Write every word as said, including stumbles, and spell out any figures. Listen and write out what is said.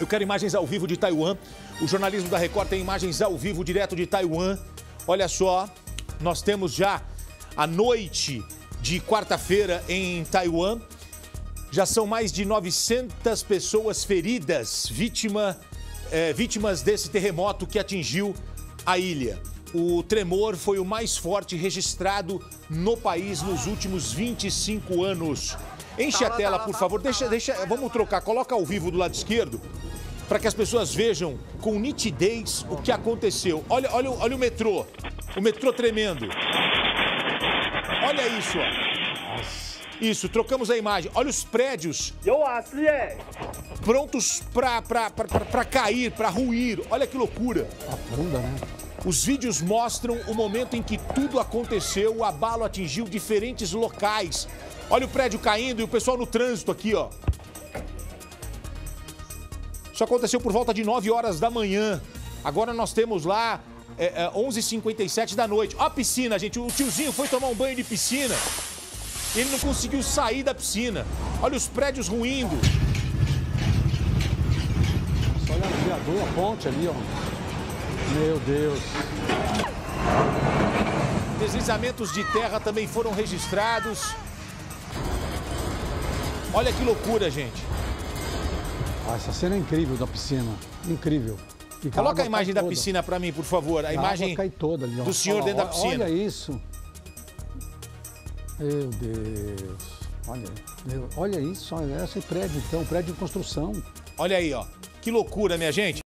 Eu quero imagens ao vivo de Taiwan. O jornalismo da Record tem imagens ao vivo direto de Taiwan. Olha só, nós temos já a noite de quarta-feira em Taiwan. Já são mais de novecentas pessoas feridas, vítima, é, vítimas desse terremoto que atingiu a ilha. O tremor foi o mais forte registrado no país nos últimos vinte e cinco anos. Enche a tela, por favor. Deixa, deixa, vamos trocar. Coloca ao vivo do lado esquerdo para que as pessoas vejam com nitidez o que aconteceu. Olha, olha, olha o metrô. O metrô tremendo. Olha isso, ó. Isso, trocamos a imagem. Olha os prédios prontos para cair, para ruir. Olha que loucura. Afunda, né? Os vídeos mostram o momento em que tudo aconteceu. O abalo atingiu diferentes locais. Olha o prédio caindo e o pessoal no trânsito aqui, ó. Isso aconteceu por volta de nove horas da manhã. Agora nós temos lá é, é, onze e cinquenta e sete da noite. Ó a piscina, gente. O tiozinho foi tomar um banho de piscina. Ele não conseguiu sair da piscina. Olha os prédios ruindo. Nossa, olha o viaduto, a ponte ali, ó. Meu Deus. Deslizamentos de terra também foram registrados. Olha que loucura, gente. Ah, essa cena é incrível da piscina. Incrível. E Coloca a imagem da toda. piscina pra mim, por favor. A, a imagem cai toda ali, ó. do senhor Olha, dentro da piscina. Olha isso. Meu Deus. Olha, Deus. Olha isso. Olha esse prédio, então. Prédio de construção. Olha aí, ó. Que loucura, minha gente.